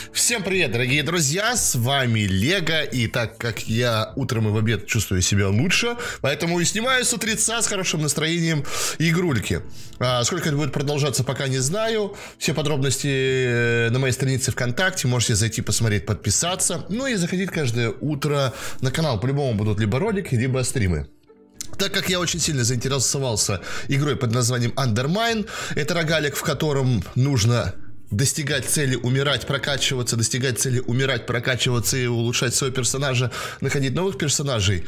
Всем привет, дорогие друзья, с вами Лего. И так как я утром и в обед чувствую себя лучше, поэтому и снимаю с утреца с хорошим настроением игрульки. Сколько это будет продолжаться, пока не знаю. Все подробности на моей странице ВКонтакте. Можете зайти посмотреть, подписаться. Ну и заходить каждое утро на канал. По-любому будут либо ролики, либо стримы. Так как я очень сильно заинтересовался игрой под названием Undermine, это рогалик, в котором нужно достигать цели, умирать, прокачиваться, достигать цели, умирать, прокачиваться и улучшать своего персонажа, находить новых персонажей.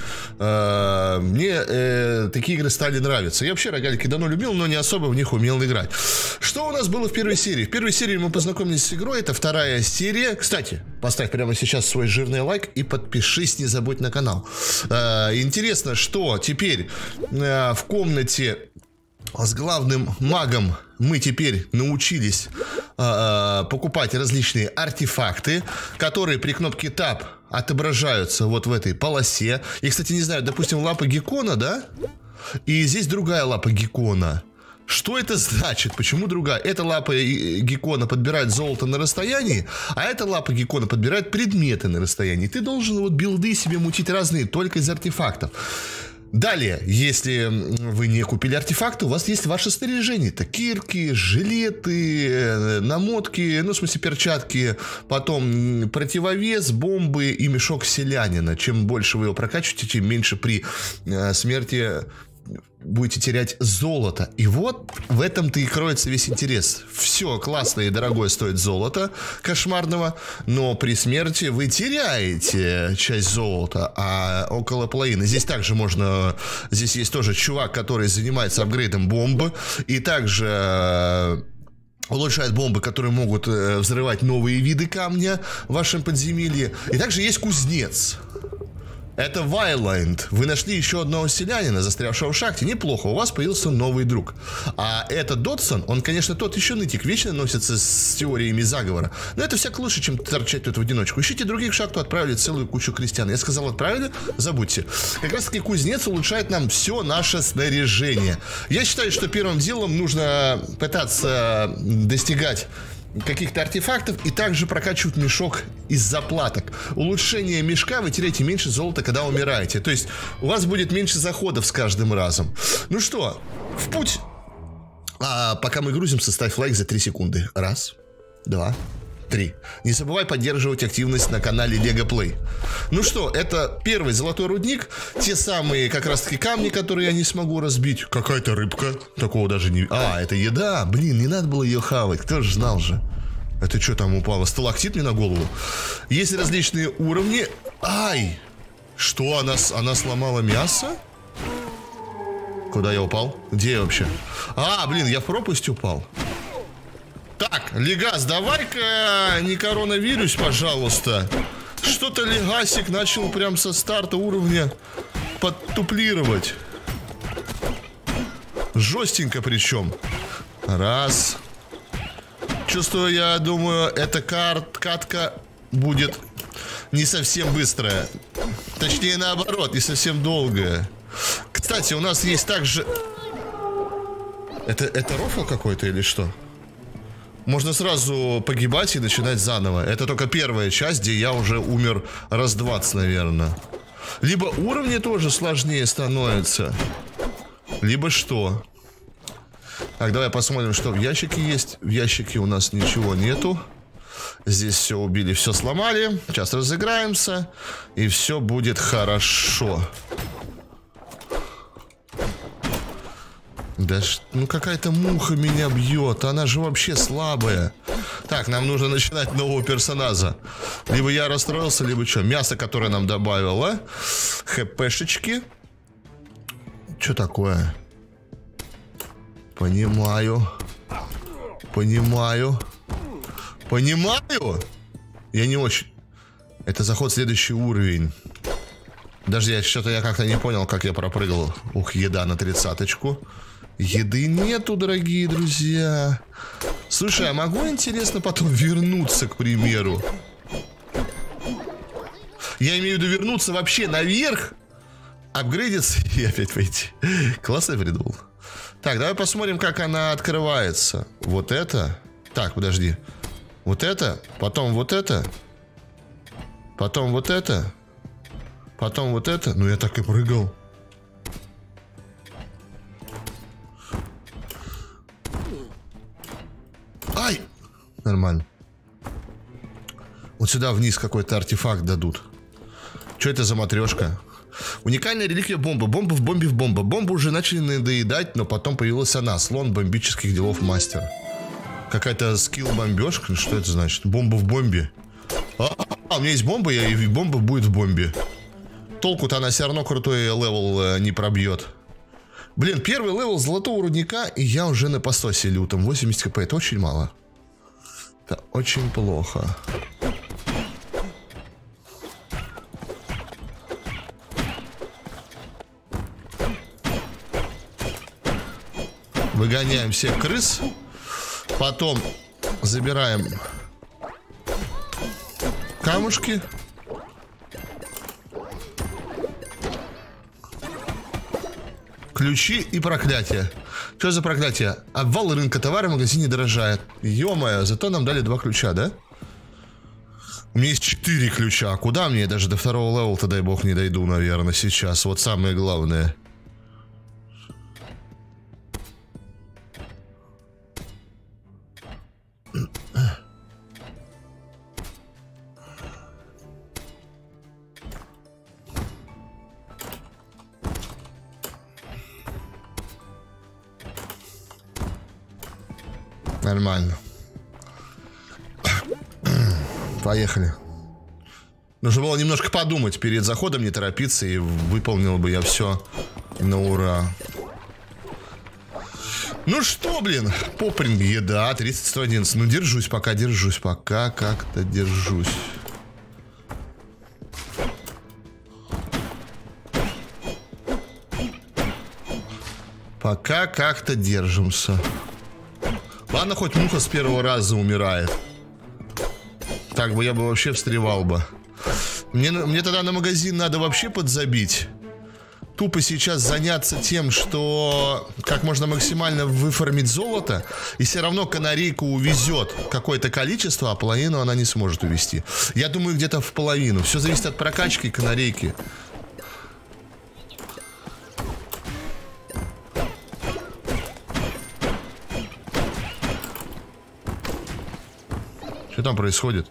Мне такие игры стали нравиться. Я вообще рогалики давно любил, но не особо в них умел играть. Что у нас было в первой серии? В первой серии мы познакомились с игрой, это вторая серия. Кстати, поставь прямо сейчас свой жирный лайк и подпишись, не забудь, на канал. Интересно, что теперь в комнате с главным магом мы теперь научились покупать различные артефакты, которые при кнопке Tab отображаются вот в этой полосе. И, кстати, не знаю, допустим, лапа геккона, да? И здесь другая лапа геккона. Что это значит? Почему другая? Эта лапа геккона подбирает золото на расстоянии, а эта лапа геккона подбирает предметы на расстоянии. Ты должен вот билды себе мутить разные только из артефактов. Далее, если вы не купили артефакты, у вас есть ваше снаряжение. Это кирки, жилеты, намотки, ну, в смысле, перчатки, потом противовес, бомбы и мешок селянина. Чем больше вы его прокачиваете, тем меньше при смерти будете терять золото. И вот в этом-то и кроется весь интерес. Все классное и дорогое стоит золото кошмарного, но при смерти вы теряете часть золота, а около половины. Здесь также можно... Здесь есть тоже чувак, который занимается апгрейдом бомбы, и также улучшает бомбы, которые могут взрывать новые виды камня в вашем подземелье. И также есть кузнец. Это Вайлайнд. Вы нашли еще одного селянина, застрявшего в шахте. Неплохо, у вас появился новый друг. А этот Додсон, он, конечно, тот еще нытик, вечно носится с теориями заговора. Но это всяко лучше, чем торчать тут в одиночку. Ищите других в шахту, отправили целую кучу крестьян. Я сказал, отправили? Забудьте. Как раз таки кузнец улучшает нам все наше снаряжение. Я считаю, что первым делом нужно пытаться достигать каких-то артефактов и также прокачивать мешок из заплаток. Улучшение мешка, вы теряете меньше золота, когда умираете. То есть у вас будет меньше заходов с каждым разом. Ну что, в путь. А пока мы грузимся, ставь лайк за 3 секунды. 1, 2, 3. Не забывай поддерживать активность на канале Lego Play. Ну что, это первый золотой рудник. Те самые как раз таки камни, которые я не смогу разбить. Какая-то рыбка. Такого даже не... А, это еда. Блин, не надо было ее хавать. Кто же знал же. Это что там упало? Сталактит мне на голову? Есть различные уровни. Ай! Что, она сломала мясо? Куда я упал? Где я вообще? А, блин, я в пропасть упал. Так, Легас, давай-ка не коронавирус, пожалуйста. Что-то Легасик начал прям со старта уровня подтуплировать. Жестенько причем. Раз. Чувствую, я думаю, эта катка будет не совсем быстрая. Точнее, наоборот, не совсем долгая. Кстати, у нас есть также... Это рофл какой-то или что? Можно сразу погибать и начинать заново. Это только первая часть, где я уже умер раз 20, наверное. Либо уровни тоже сложнее становятся, либо что. Так, давай посмотрим, что в ящике есть. В ящике у нас ничего нету. Здесь все убили, все сломали. Сейчас разыграемся, и все будет хорошо. Да ну какая-то муха меня бьет. Она же вообще слабая. Так, нам нужно начинать нового персонажа. Либо я расстроился, либо что. Мясо, которое нам добавило. ХПшечки. Что такое? Понимаю. Понимаю. Понимаю. Я не очень. Это заход в следующий уровень. Подожди, что-то я как-то не понял, как я пропрыгал. Ух, еда на 30-очку. Еды нету, дорогие друзья. Слушай, а могу, интересно, потом вернуться, к примеру? Я имею в виду вернуться вообще наверх, апгрейдиться и опять войти. Классно придумал. Так, давай посмотрим, как она открывается. Вот это. Так, подожди. Вот это, потом вот это, потом вот это, потом вот это. Ну, я так и прыгал. Ай! Нормально. Вот сюда вниз какой-то артефакт дадут. Что это за матрешка? Уникальная реликвия бомба. Бомба в бомбе в бомба. Бомбу уже начали надоедать, но потом появилась она. Слон бомбических делов мастер. Какая-то скилл-бомбежка. Что это значит? Бомба в бомбе. У меня есть бомба, и бомба будет в бомбе. Толку-то она все равно крутой левел не пробьет. Блин, первый левел золотого рудника, и я уже на постосе лютом. 80 кп, это очень мало. Это очень плохо. Выгоняем всех крыс. Потом забираем камушки. Ключи и проклятие. Что за проклятие? Обвал рынка, товары в магазине дорожают. Ё-моё, зато нам дали 2 ключа, да? У меня есть 4 ключа. Куда мне? Даже до 2-го левела-то, дай бог, не дойду, наверное, сейчас. Вот самое главное. Нормально. Поехали. Нужно было немножко подумать перед заходом, не торопиться, и выполнил бы я все на ура. Ну что, блин, попринг, еда, 30-111. Ну держусь пока, как-то держусь. Пока как-то держимся. Ладно, хоть муха с первого раза умирает. Так бы я бы вообще встревал бы. Мне тогда на магазин надо вообще подзабить. Тупо сейчас заняться тем, что как можно максимально выфармить золото, и все равно канарейку увезет какое-то количество, а половину она не сможет увезти. Я думаю, где-то в половину. Все зависит от прокачки канарейки. Что там происходит?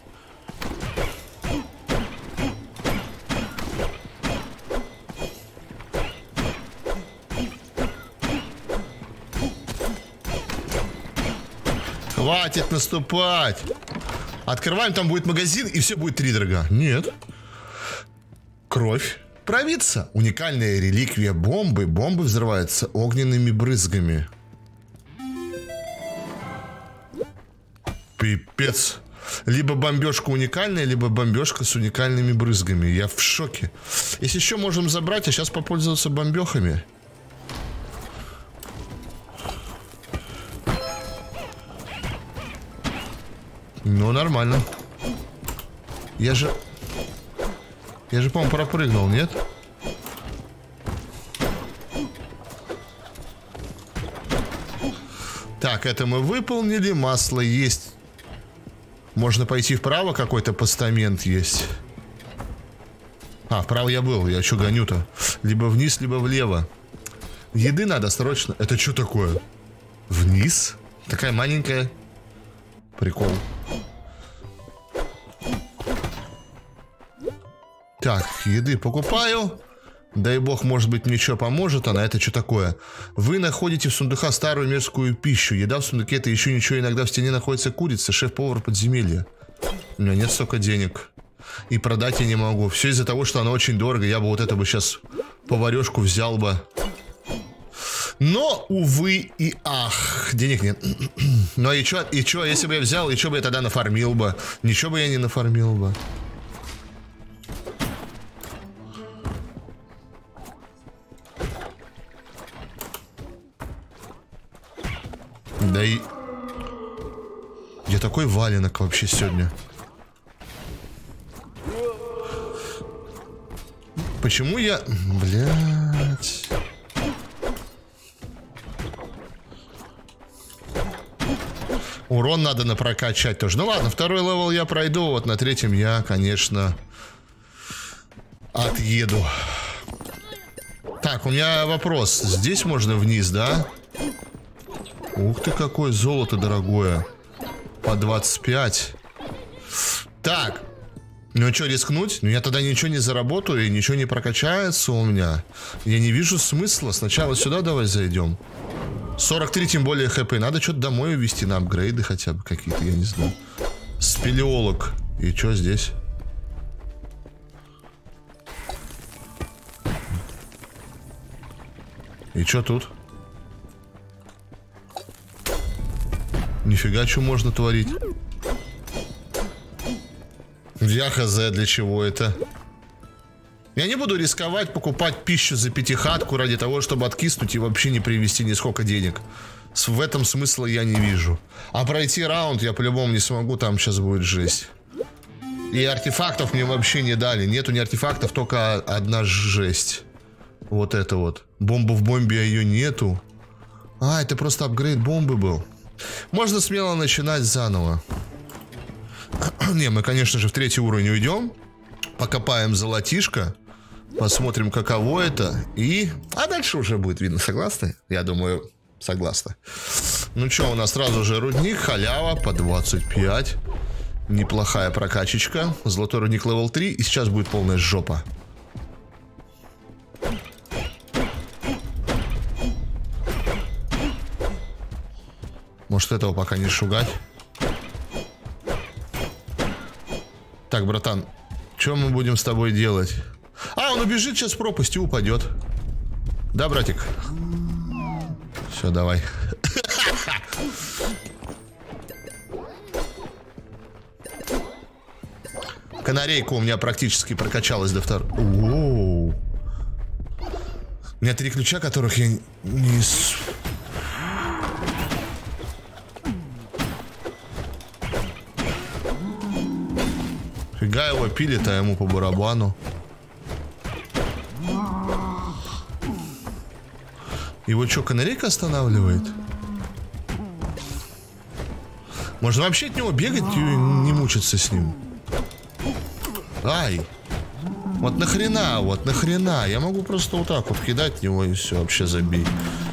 Хватит наступать. Открываем, там будет магазин, и все будет 3 дорога. Нет. Кровь. Провидца. Уникальная реликвия бомбы. Бомбы взрываются огненными брызгами. Пипец. Либо бомбежка уникальная, либо бомбежка с уникальными брызгами. Я в шоке. Если еще можем забрать, а сейчас попользоваться бомбехами. Ну, нормально. Я же, по-моему, пропрыгнул, нет? Так, это мы выполнили. Масло есть. Можно пойти вправо, какой-то постамент есть. А, вправо я был. Я что гоню-то? Либо вниз, либо влево. Еды надо срочно. Это что такое? Вниз? Такая маленькая. Прикол. Так, еды покупаю. Дай бог, может быть, мне что поможет она. Это что такое? Вы находите в сундуках старую мерзкую пищу. Еда в сундуке — это еще ничего. Иногда в стене находится курица, шеф-повар подземелья. У меня нет столько денег. И продать я не могу. Все из-за того, что она очень дорого. Я бы вот это бы сейчас поварешку взял бы. Но, увы и ах, денег нет. Ну и что, если бы я взял, и что бы я тогда нафармил бы? Ничего бы я не нафармил бы. Да и... Я такой валенок вообще сегодня. Почему я... Блядь... Урон надо напрокачать тоже. Ну ладно, второй левел я пройду. Вот на третьем я, конечно, отъеду. Так, у меня вопрос. Здесь можно вниз, да? Ух ты, какое золото дорогое. По 25. Так. Ну что, рискнуть? Ну я тогда ничего не заработаю и ничего не прокачается у меня. Я не вижу смысла. Сначала сюда давай зайдем. 43 тем более хп. Надо что-то домой увезти на апгрейды хотя бы какие-то, я не знаю. Спелеолог. И что здесь? И что тут? Нифига, что можно творить. Я хз, для чего это? Я не буду рисковать покупать пищу за пятихатку ради того, чтобы откиснуть и вообще не привезти ни сколько денег. В этом смысла я не вижу. А пройти раунд я по-любому не смогу, там сейчас будет жесть. И артефактов мне вообще не дали. Нету ни артефактов, только одна жесть. Вот это вот. Бомба в бомбе, а ее нету. А, это просто апгрейд бомбы был. Можно смело начинать заново. Не, мы, конечно же, в третий уровень уйдем. Покопаем золотишко. Посмотрим, каково это. А дальше уже будет видно. Согласны? Я думаю, согласны. Ну что, у нас сразу же рудник. Халява по 25. Неплохая прокачечка. Золотой рудник левел 3. И сейчас будет полная жопа. Может, этого пока не шугать. Так, братан, что мы будем с тобой делать? А, он убежит сейчас в пропасть и упадет. Да, братик? Все, давай. Канарейка у меня практически прокачалась до второго. У меня 3 ключа, которых я не... Фига его пилит, а ему по барабану. Его что, канарейка останавливает? Можно вообще от него бегать и не мучиться с ним. Ай! Вот нахрена, вот нахрена. Я могу просто вот так вот кидать в него и все, вообще забей.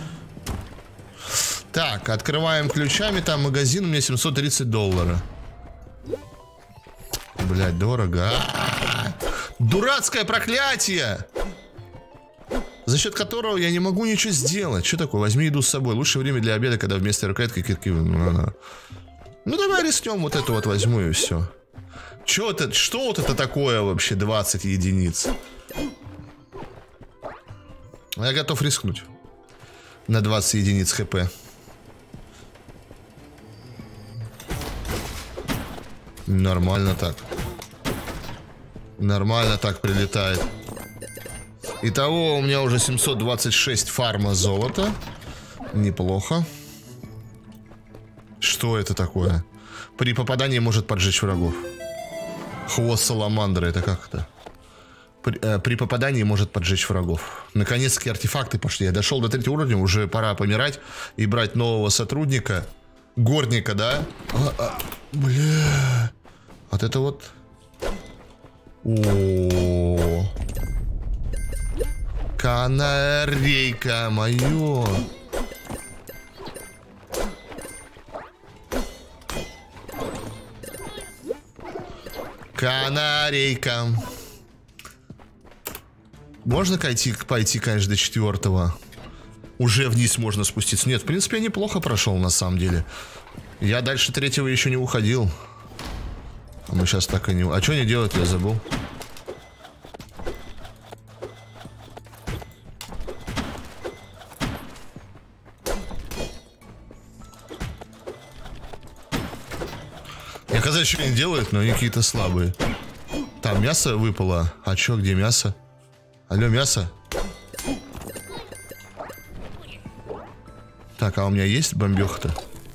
Так, открываем ключами. Там магазин, у меня $730. Блять, дорого. Дурацкое проклятие! За счет которого я не могу ничего сделать. Что такое? Возьми еду с собой. Лучшее время для обеда, когда вместо рукоятки кирки... Ну давай рискнем, вот это вот возьму и все. Что вот это такое вообще 20 единиц? Я готов рискнуть. На 20 единиц хп. Нормально так. Нормально так прилетает. Итого у меня уже 726 фарма золота. Неплохо. Что это такое? При попадании может поджечь врагов. Хвост саламандры, это как это? При попадании может поджечь врагов. Наконец-таки артефакты пошли. Я дошел до 3-го уровня, уже пора помирать и брать нового сотрудника. Горника, да? Бля. Вот это вот. О, канарейка мое. Канарейка. Можно пойти, конечно, до 4-го. Уже вниз можно спуститься. Нет, в принципе, я неплохо прошел, на самом деле. Я дальше 3-го еще не уходил. А мы сейчас так и не... А что не делать, я забыл. Я казалось, что они делают, но они какие-то слабые. Там мясо выпало. А чё, где мясо? Алло, мясо? Так, а у меня есть бомбёха-то?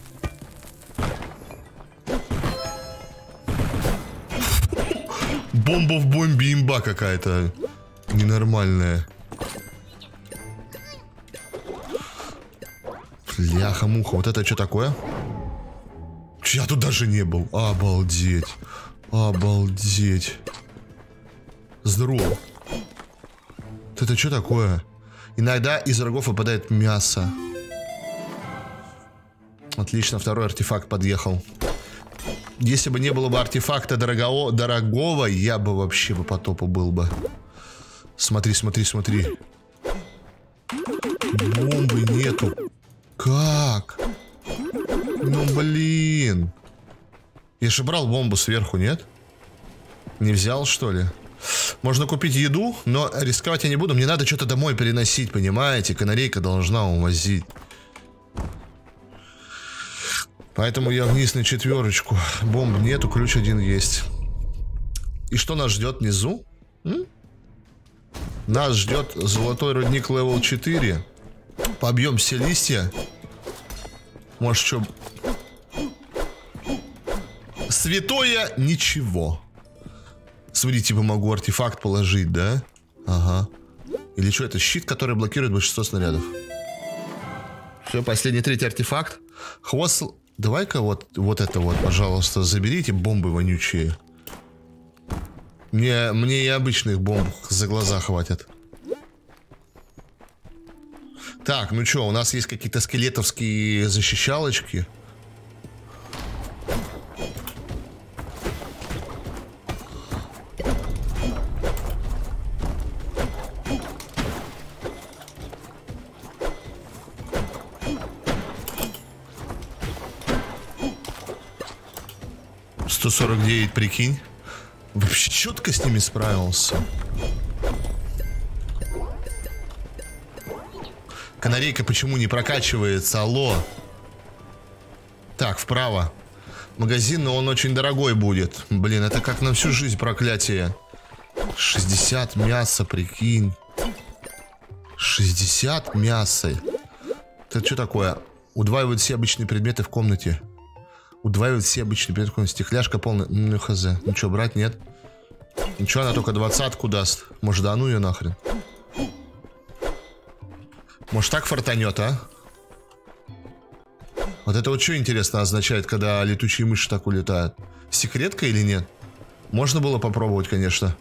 Бомба в бомбе, имба какая-то ненормальная. Бляха-муха, вот это что такое? Я тут даже не был. Обалдеть. Обалдеть. Здорово. Это что такое? Иногда из рогов выпадает мясо. Отлично, второй артефакт подъехал. Если бы не было бы артефакта дорогого, я бы вообще по топу был бы. Смотри, смотри, смотри. Бомбы нету. Как? Ну блин. Я же брал бомбу сверху, нет? Не взял, что ли? Можно купить еду, но рисковать я не буду. Мне надо что-то домой переносить, понимаете? Канарейка должна увозить. Поэтому я вниз на 4. Бомб нету, ключ один есть. И что нас ждет внизу? Нас ждет золотой рудник левел 4. Побьем все листья. Может, что... Святое ничего. Смотрите, типа могу артефакт положить, да? Ага. Или что, это щит, который блокирует большинство снарядов. Все, последний, третий артефакт. Хвост... Давай-ка вот это вот, пожалуйста, заберите бомбы вонючие. Мне и обычных бомб за глаза хватит. Так, ну что, у нас есть какие-то скелетовские защищалочки. $149, прикинь. Вообще четко с ними справился. Канарейка почему не прокачивается? Алло. Так, вправо. Магазин, но он очень дорогой будет. Блин, это как на всю жизнь проклятие. 60 мяса, прикинь. 60 мяса. Это что такое? Удваивают все обычные предметы в комнате. Удваивает все обычные предметы в комнате. Стекляшка полная. Ну, хз. Ну что, брать нет? Ничего, она только 20-ку даст. Может, да ну ее нахрен. Может, так фартанет, а? Вот это вот что интересно означает, когда летучие мыши так улетают? Секретка или нет? Можно было попробовать, конечно.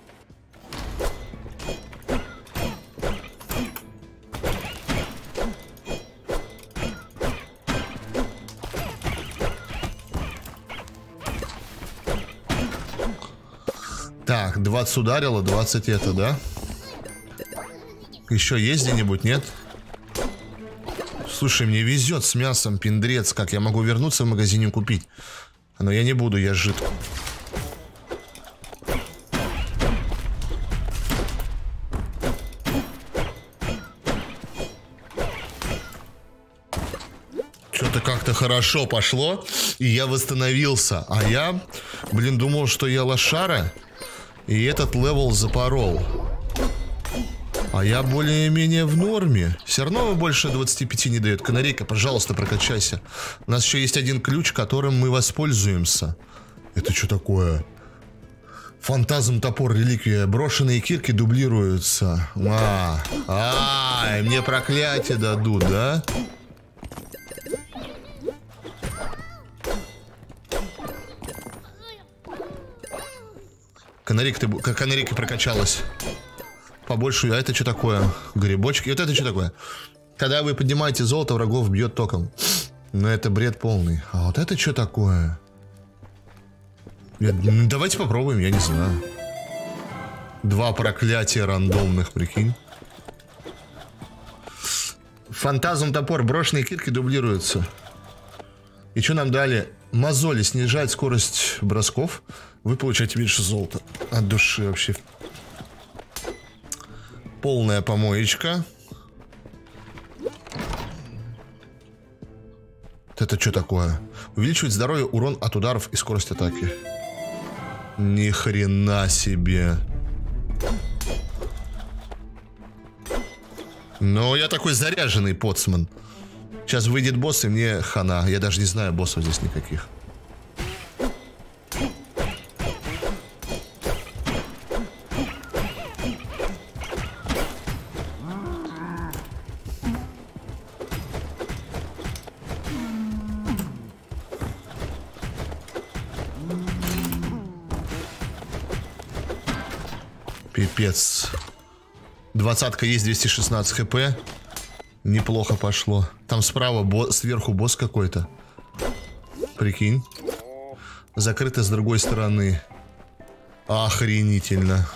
Так, 20 ударило, 20 это, да? Еще есть где-нибудь, нет? Слушай, мне везет с мясом, пиндрец. Как я могу вернуться в магазине купить? Но я не буду, я жид. Что-то как-то хорошо пошло, и я восстановился. А я, блин, думал, что я лошара, и этот левел запорол. А я более-менее в норме. Все равно больше 25 не дает. Канарейка, пожалуйста, прокачайся. У нас еще есть один ключ, которым мы воспользуемся. Это что такое? Фантазм, топор, реликвия. Брошенные кирки дублируются. И мне проклятие дадут, да? Канарейка прокачалась. Побольше. А это что такое? Грибочки. Вот это что такое? Когда вы поднимаете золото, врагов бьет током. Но это бред полный. А вот это что такое? Давайте попробуем, я не знаю. 2 проклятия рандомных, прикинь. Фантазм, топор, брошенные кирки дублируются. И что нам дали? Мозоли снижает скорость бросков. Вы получаете меньше золота. От души вообще. Полная помоечка. Это что такое? Увеличивает здоровье, урон от ударов и скорость атаки. Ни хрена себе. Но я такой заряженный поцман. Сейчас выйдет босс, и мне хана. Я даже не знаю боссов здесь никаких. Пипец. 20-ка есть, 216 хп. Неплохо пошло. Там справа, сверху босс какой-то. Прикинь. Закрыто с другой стороны. Охренительно.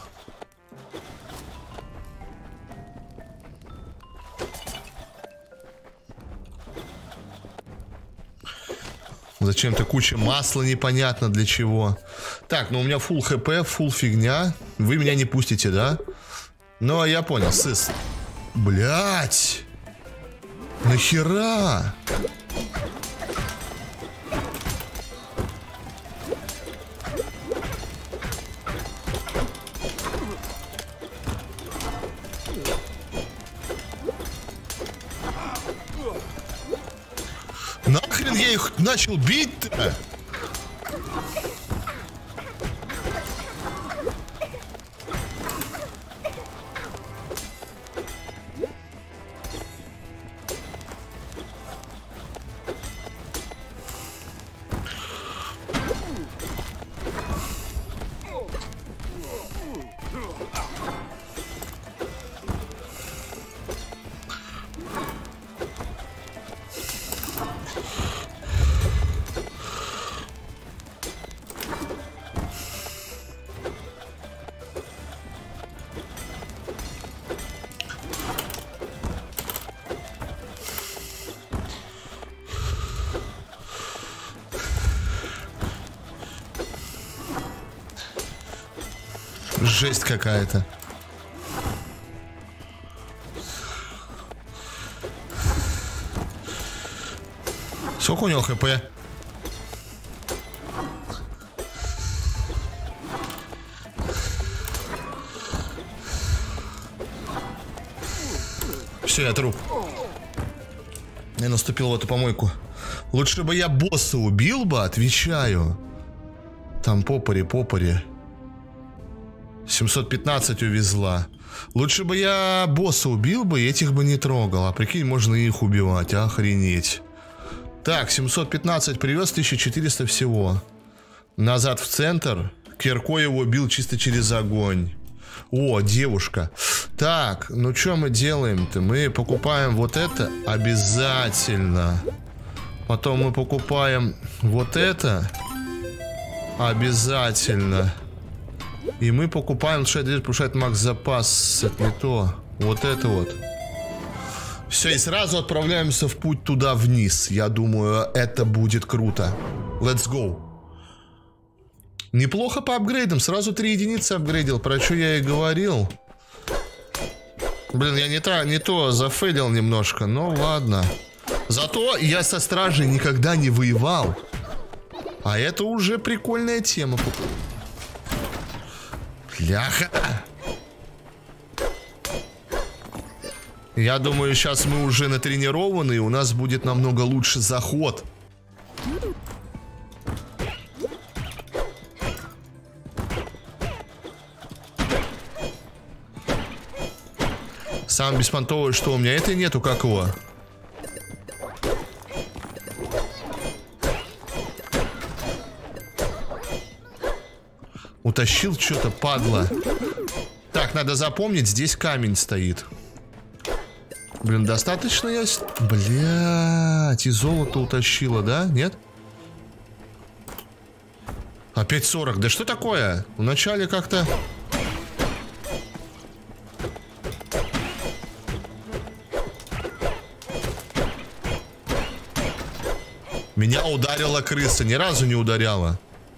Зачем-то куча масла непонятно для чего. Так, ну у меня фулл хп, фулл фигня. Вы меня не пустите, да? Ну, я понял, сыс. Блять! Нахера? Нахрен я их начал бить-то? Жесть какая-то. Сколько у него хп? Все, я труп. Я наступил в эту помойку. Лучше бы я босса убил бы, отвечаю. Там попори. 715 увезла. Лучше бы я босса убил бы и этих бы не трогал. А прикинь, можно их убивать. Охренеть. Так, 715 привез, 1400 всего. Назад в центр. Кирко его убил чисто через огонь. О, девушка. Так, ну что мы делаем-то? Мы покупаем вот это обязательно. Потом мы покупаем вот это обязательно. И мы покупаем, повышает макс запас. Это не то. Вот это вот. Все, и сразу отправляемся в путь туда вниз. Я думаю, это будет круто. Let's go. Неплохо по апгрейдам. Сразу 3 единицы апгрейдил. Про что я и говорил. Блин, я не то зафейлил немножко. Ну ладно. Зато я со стражей никогда не воевал. А это уже прикольная тема. Бляха. Я думаю, сейчас мы уже натренированы, и у нас будет намного лучше заход. Самое беспонтовое, что у меня этой нету, как его? Утащил что-то, падла. Так, надо запомнить, здесь камень стоит. Блин, достаточно я... Блядь, и золото утащила, да? Нет? Опять 40. Да что такое? Вначале как-то... Меня ударила крыса. Ни разу не ударяла.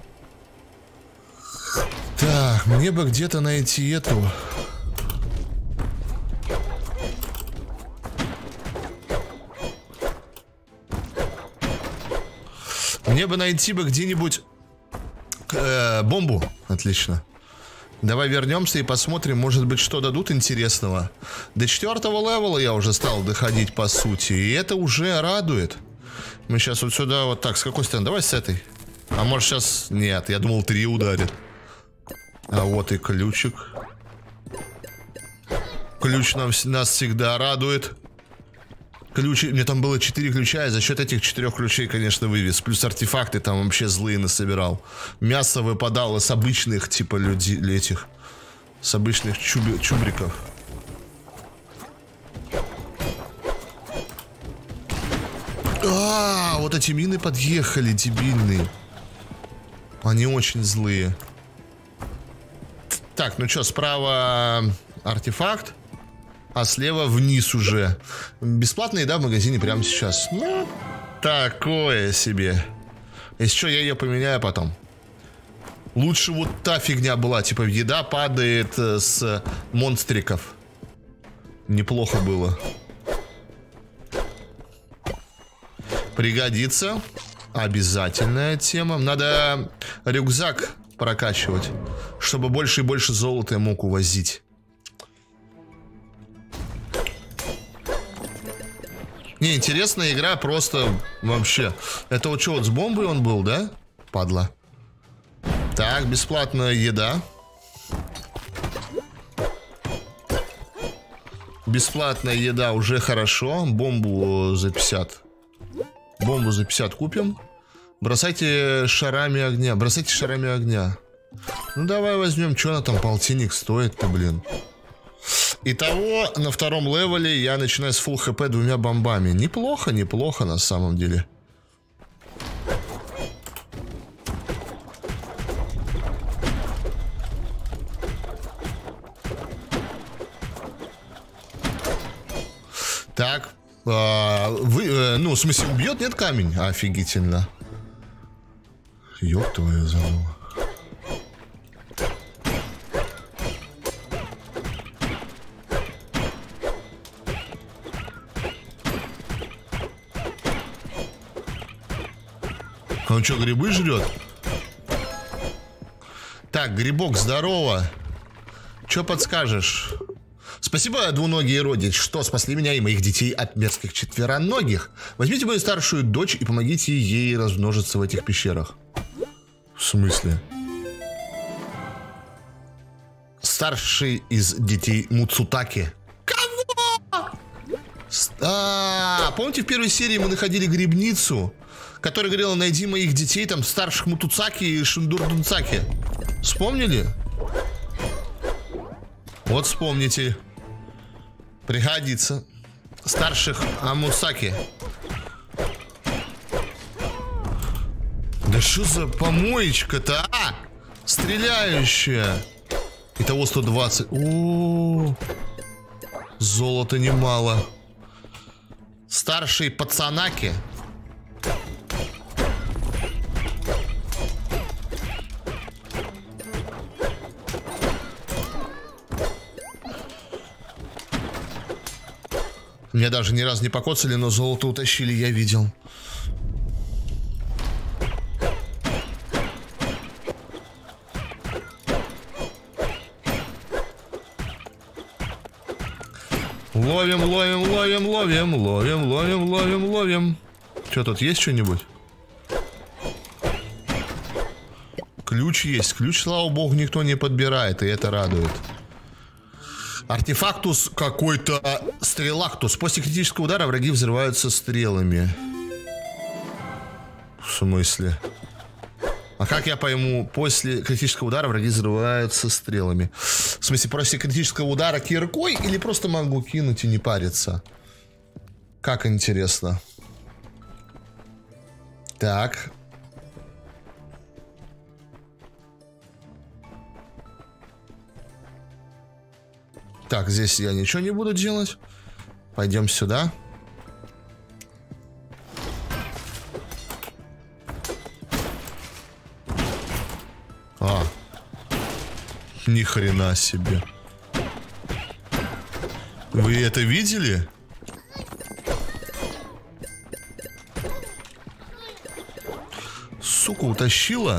Так, мне бы где-то найти эту... Мне бы найти где-нибудь бомбу. Отлично. Давай вернемся и посмотрим, может быть, что дадут интересного. До 4-го левела я уже стал доходить, по сути. И это уже радует. Мы сейчас вот сюда вот так. С какой стороны? Давай с этой. А может сейчас... Нет, я думал 3 ударит. А вот и ключик. Ключ нас всегда радует. Ключи, мне там было 4 ключа, и за счет этих 4 ключей, конечно, вывез. Плюс артефакты там вообще злые насобирал. Мясо выпадало с обычных, типа, людей, этих С обычных чубриков. Вот эти мины подъехали, дебильные. Они очень злые. Так, ну что, справа артефакт, а слева вниз уже. Бесплатная еда в магазине прямо сейчас. Ну, такое себе. Если что, я ее поменяю потом. Лучше вот та фигня была, типа еда падает с монстриков. Неплохо было. Пригодится. Обязательная тема. Надо рюкзак прокачивать, чтобы больше и больше золота я мог увозить. Не, интересная игра просто вообще. Это вот что, вот с бомбой он был, да? Падла. Так, бесплатная еда. Бесплатная еда уже хорошо. Бомбу за 50. Бомбу за 50 купим. Бросайте шарами огня. Бросайте шарами огня. Ну давай возьмем. Что она там, полтинник стоит-то, блин. Итого на втором левеле я начинаю с full хп 2 бомбами. Неплохо, неплохо на самом деле. Так. Ну, в смысле, убьет, нет, камень? Офигительно. Ёб твою залу. Он что, грибы жрет? Так, грибок, здорово. Что подскажешь? Спасибо, двуногие родич, что спасли меня и моих детей от мерзких четвероногих. Возьмите мою старшую дочь и помогите ей размножиться в этих пещерах. В смысле? Старший из детей Муцутаки. Кого? Помните, в первой серии мы находили грибницу, которая говорила: найди моих детей, там, старших Мутуцаки и Шиндурдунцаки. Вспомнили? Вот вспомните. Пригодится. Старших Амусаки. Да что за помоечка-то, а? Стреляющая. Итого 120. О, золота немало. Старший пацанаки. Меня даже ни разу не покоцали, но золото утащили, я видел. Ловим, ловим, ловим, ловим, ловим, ловим, ловим, ловим. Что, тут есть что-нибудь? Ключ есть. Ключ, слава богу, никто не подбирает, и это радует. Артефактус какой-то. Стрелактус. После критического удара враги взрываются стрелами. В смысле? А как я пойму, после критического удара враги взрываются стрелами? В смысле, после критического удара киркой или просто могу кинуть и не париться? Как интересно. Так. Так, здесь я ничего не буду делать. Пойдем сюда. Ни хрена себе. Вы это видели? Сука, утащила.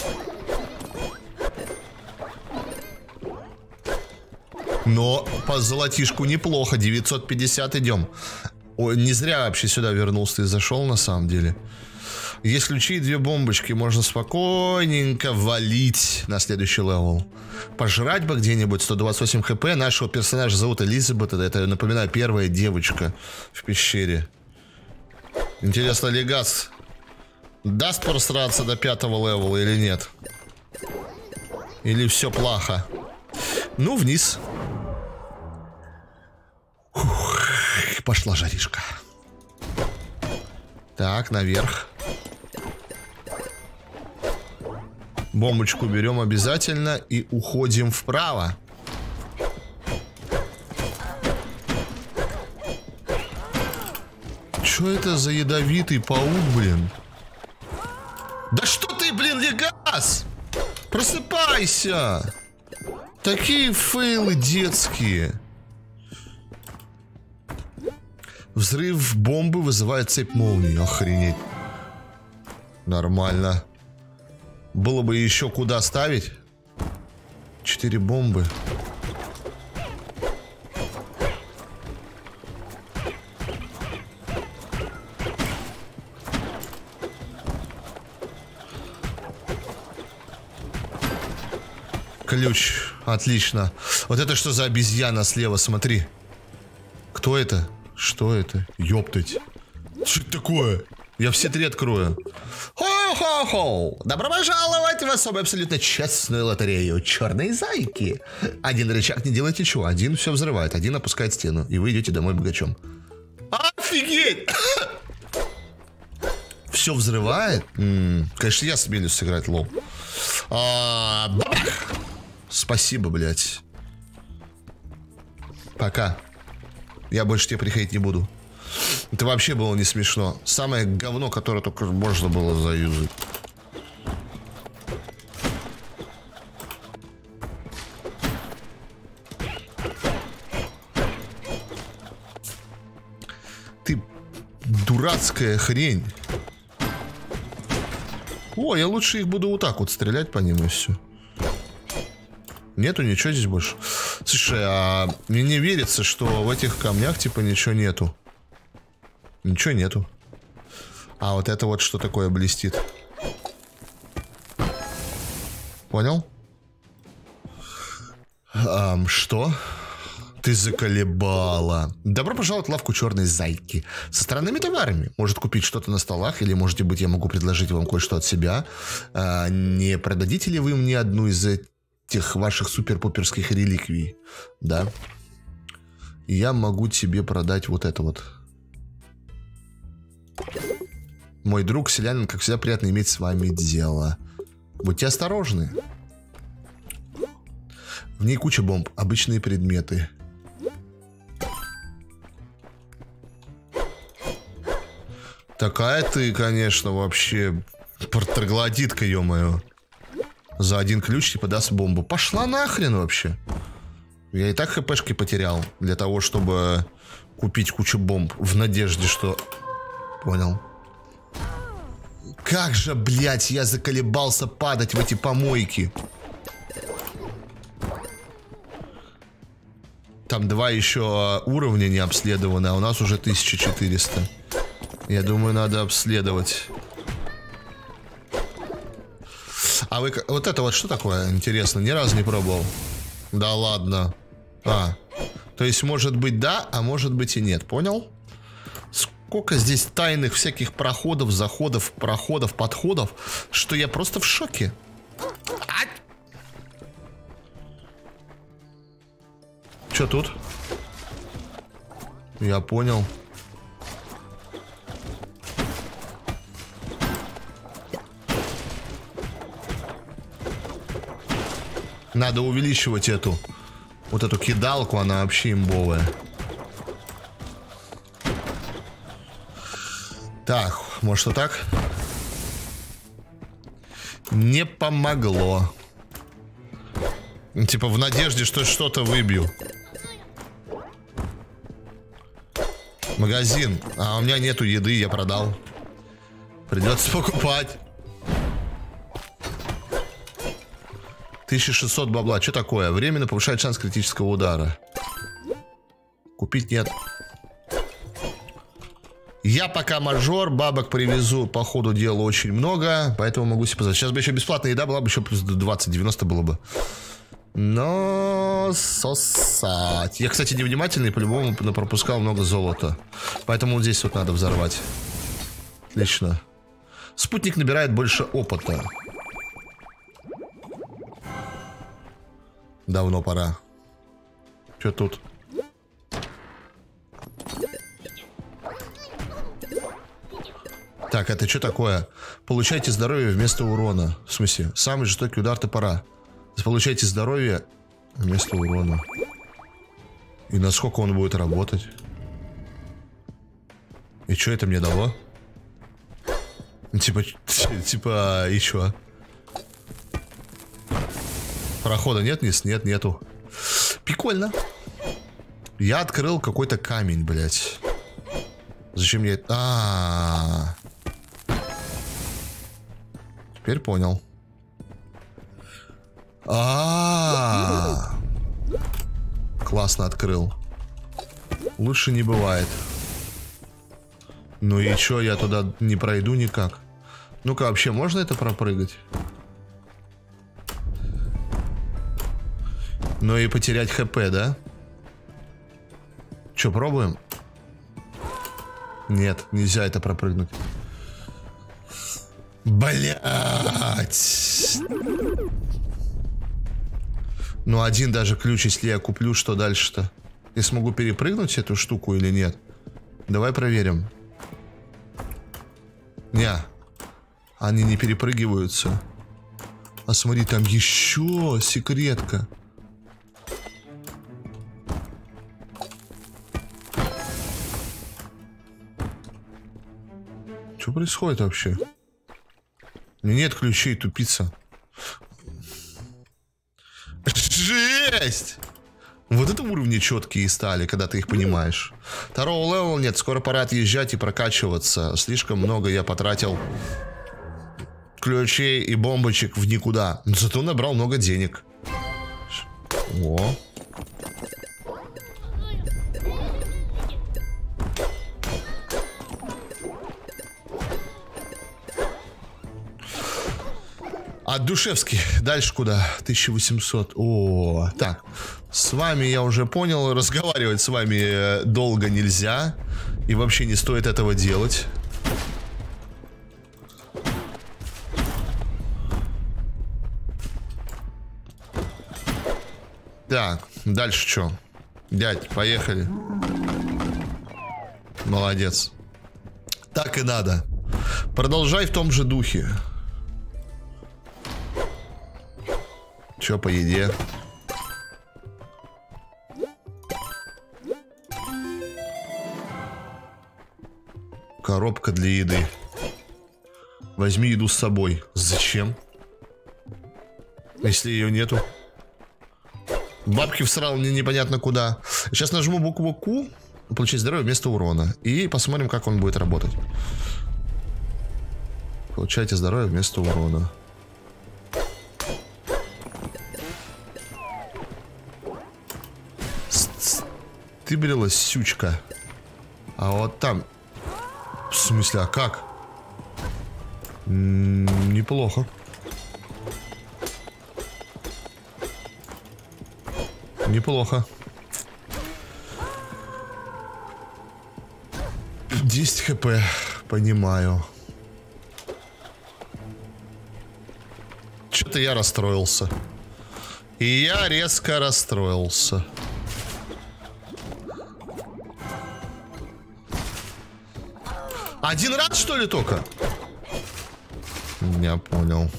Но по золотишку неплохо. 950 идем. Ой, не зря вообще сюда вернулся и зашел на самом деле. Есть ключи и 2 бомбочки. Можно спокойненько валить на следующий левел. Пожрать бы где-нибудь. 128 хп. Нашего персонажа зовут Элизабет. Это, напоминаю, первая девочка в пещере. Интересно, Легас даст просраться до 5-го левела или нет? Или все плохо? Ну, вниз. Фух, пошла жаришка. Так, наверх. Бомбочку берем обязательно и уходим вправо. Что это за ядовитый паук, блин? Да что ты, блин, Легас? Просыпайся! Такие фейлы детские. Взрыв бомбы вызывает цепь молнии. Охренеть. Нормально. Было бы еще куда ставить. 4 бомбы. Ключ. Отлично. Вот это что за обезьяна слева, смотри. Кто это? Что это? Ёптать. Что это такое? Я все 3 открою. Хо-хо-хо! Добро пожаловать в особо абсолютно честную лотерею черной зайки. Один рычаг не делает ничего, один все взрывает, один опускает стену, и вы идете домой богачом. Офигеть! Все взрывает? Конечно, я смелюсь сыграть лол. Спасибо, блядь. Пока. Я больше тебе приходить не буду. Это вообще было не смешно. Самое говно, которое только можно было заюзать. Ты дурацкая хрень. О, я лучше их буду вот так вот стрелять по ним и все. Нету ничего здесь больше. Слушай, а мне не верится, что в этих камнях типа ничего нету. Ничего нету. А вот это вот что такое блестит. Понял? Что? Ты заколебала. Добро пожаловать в лавку черной зайки. Со странными товарами. Может купить что-то на столах, или, может быть, я могу предложить вам кое-что от себя. Не продадите ли вы мне одну из этих ваших супер-пуперских реликвий? Да. Я могу тебе продать вот это вот. Мой друг селянин, как всегда, приятно иметь с вами дело. Будьте осторожны. В ней куча бомб, обычные предметы. Такая ты, конечно, вообще троглодитка, ё-моё. За один ключ типа даст бомбу. Пошла нахрен вообще. Я и так хпшки потерял для того, чтобы купить кучу бомб. В надежде, что... Понял. Как же, блядь, я заколебался падать в эти помойки. Там 2 еще уровня не обследованы, а у нас уже 1400. Я думаю, надо обследовать. А вы... Вот это вот что такое, интересно? Ни разу не пробовал. Да ладно. То есть может быть да, а может быть и нет. Понял? Сколько здесь тайных всяких проходов, заходов, проходов, подходов, что я просто в шоке. Что тут? Я понял. Надо увеличивать эту. Вот эту кидалку, она вообще имбовая. Так, может вот так? Не помогло. Типа в надежде, что что-то выбью. Магазин. А у меня нету еды, я продал. Придется покупать. 1600 бабла. Что такое? Временно повышает шанс критического удара. Купить нет. Я пока мажор, бабок привезу по ходу дела очень много, поэтому могу себе позволить. Сейчас бы еще бесплатная еда была бы, еще плюс 20-90 было бы. Но сосать. Я, кстати, невнимательный, по-любому пропускал много золота. Поэтому вот здесь вот надо взорвать. Отлично. Спутник набирает больше опыта. Давно пора. принципе, тут. Так, это что такое? Получайте здоровье вместо урона. В смысле, самый жестокий удар топора. Получайте здоровье вместо урона. И насколько он будет работать? И что это мне дало? Типа, и чё? Прохода нет вниз? Нет, нету. Прикольно. Я открыл какой-то камень, блядь. Зачем мне это? Теперь понял. Классно открыл. Лучше не бывает. Ну и чё, я туда не пройду никак. Ну-ка, вообще можно это пропрыгать? Ну и потерять хп, да? Чё, пробуем? Нет, нельзя это пропрыгнуть. Блять. Ну, один даже ключ, если я куплю, что дальше-то? Я смогу перепрыгнуть эту штуку или нет? Давай проверим. Не, они не перепрыгиваются. А смотри, там еще секретка. Что происходит вообще? У меня нет ключей, тупица. Жесть! Вот это уровни четкие стали, когда ты их понимаешь. Второго левела нет, скоро пора отъезжать и прокачиваться. Слишком много я потратил ключей и бомбочек в никуда. Но зато набрал много денег. О. А Душевский. Дальше куда? 1800. О, так. С вами я уже понял. Разговаривать с вами долго нельзя. И вообще не стоит этого делать. Так, дальше что? Дядь, поехали. Молодец. Так и надо. Продолжай в том же духе. Че по еде? Коробка для еды. Возьми еду с собой. Зачем? Если ее нету. Бабки всрал мне непонятно куда. Сейчас нажму букву Q. Получить здоровье вместо урона. И посмотрим, как он будет работать. Получайте здоровье вместо урона. Ты брелась, сючка. А вот там... В смысле, а как? Неплохо. Неплохо. 10 хп. Понимаю. Что-то я расстроился. И я резко расстроился. Один раз, что ли, только? Я понял.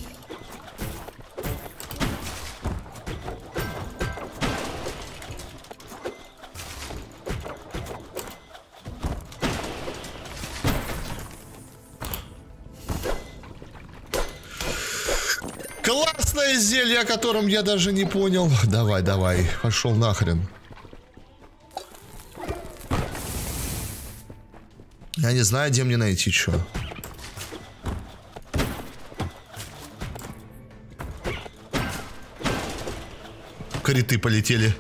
Классное зелье, о котором я даже не понял. Давай, давай, пошел нахрен. Я не знаю, где мне найти что. Криты полетели.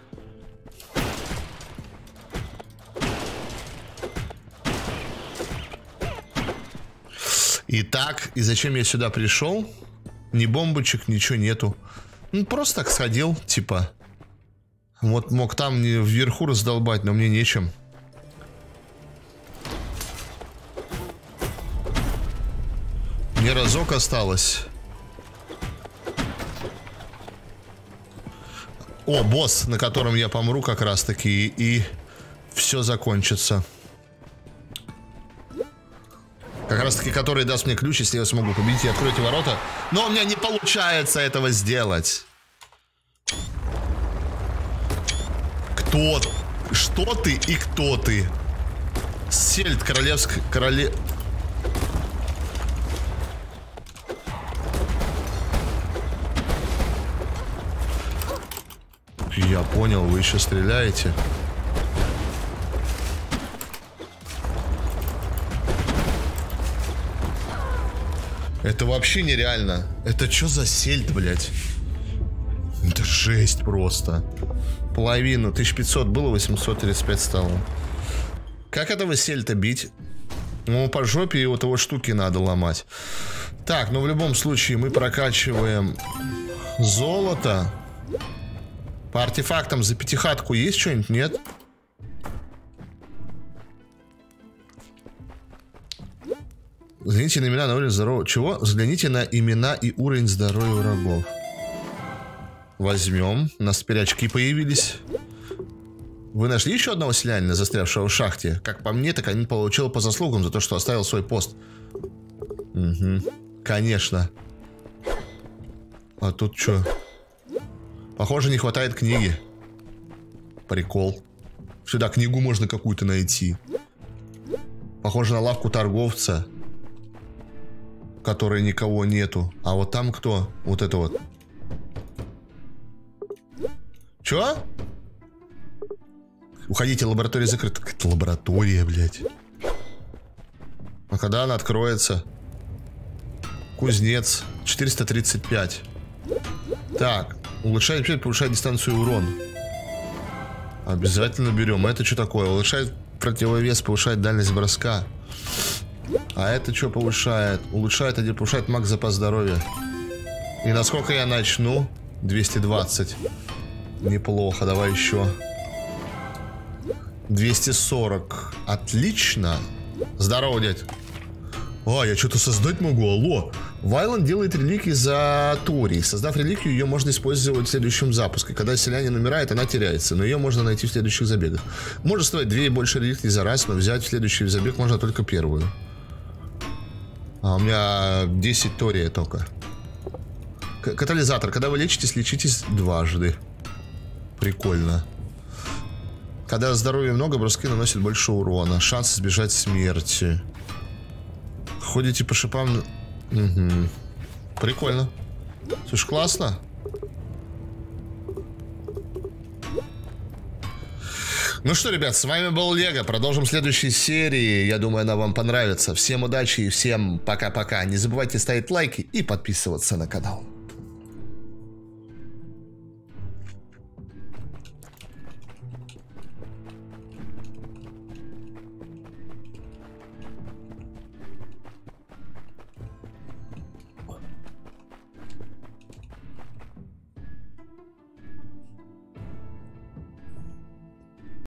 Итак, и зачем я сюда пришел? Ни бомбочек, ничего нету. Ну, просто так сходил, типа. Вот мог там вверху раздолбать, но мне нечем. Мне разок осталось. О, босс, на котором я помру как раз таки, и все закончится. Как раз таки, который даст мне ключ, если я смогу победить и открыть ворота. Но у меня не получается этого сделать. Кто? Что ты и кто ты? Сельдь королевская... Я понял, вы еще стреляете. Это вообще нереально. Это что за сельдь, блядь? Это жесть просто. Половину. 1500 было, 835 стало. Как этого сельдь бить? Ну, по жопе и вот его штуки надо ломать. Так, ну в любом случае мы прокачиваем золото. По артефактам за пятихатку есть что-нибудь? Нет? Взгляните на имена на уровень здоровья. Чего? Взгляните на имена и уровень здоровья врагов. Возьмем. У нас теперь очки появились. Вы нашли еще одного селянина, застрявшего в шахте? Как по мне, так он получил по заслугам за то, что оставил свой пост. Угу. Конечно. А тут что? Похоже, не хватает книги. Прикол. Сюда книгу можно какую-то найти. Похоже на лавку торговца, которой никого нету. А вот там кто? Вот это вот. Чё? Уходите, лаборатория закрыта. Какая-то лаборатория, блядь. А когда она откроется? Кузнец. 435. Так. Улучшает, повышает дистанцию и урон. Обязательно берем. Это что такое? Улучшает противовес, повышает дальность броска. А это что повышает? Улучшает, один повышает макс запас здоровья. И насколько я начну? 220. Неплохо, давай еще. 240. Отлично. Здорово, дядь. А, я что-то создать могу, алло. Вайланд делает реликвии за Тори. Создав реликвию, ее можно использовать в следующем запуске. Когда селянин умирает, она теряется, но ее можно найти в следующих забегах. Может стоить 2 и больше реликвий за раз, но взять в следующий забег можно только первую. А у меня 10 Тория только. Катализатор. Когда вы лечитесь, лечитесь дважды. Прикольно. Когда здоровья много, броски наносят больше урона. Шанс избежать смерти. Ходите по шипам... Угу. Прикольно. Слушай, классно. Ну что, ребят, с вами был Лего. Продолжим в следующей серии. Я думаю, она вам понравится. Всем удачи и всем пока-пока. Не забывайте ставить лайки и подписываться на канал.